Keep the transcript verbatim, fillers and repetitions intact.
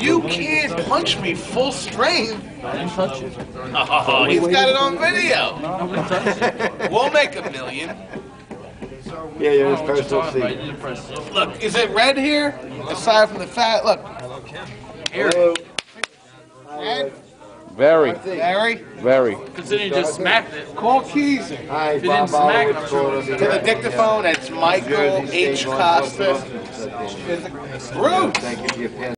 You can't punch me full strength. I didn't touch you. Oh, he's got it on video. Nobody touched you. We'll make a million. Yeah, you're his I don't know what personal you're talking about. You seat. didn't press it. Look, is it red here? Aside from the fat, look. Here. Hello. Red? Very, Very? very. Considering you just smacked it. Call Keezy. Hi, If you didn't Bob smack it, Oliver, I'm sure it Florida. was- To the dictaphone, it's Michael Jersey H. State Law Costa. Enforcement. Bruce! Thank you for your pen.